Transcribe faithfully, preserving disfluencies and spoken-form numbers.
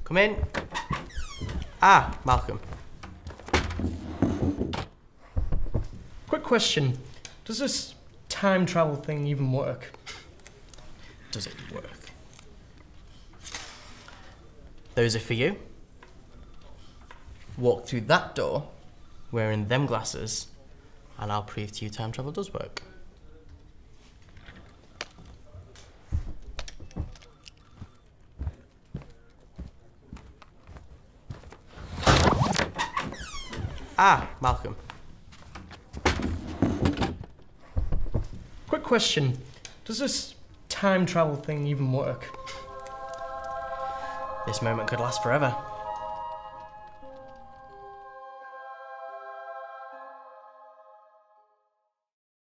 Come in. Ah, Malcolm. Quick question. Does this time travel thing even work? Does it work? Those are for you. Walk through that door, wearing them glasses, and I'll prove to you time travel does work. Ah, Malcolm. Quick question. Does this time travel thing even work? This moment could last forever.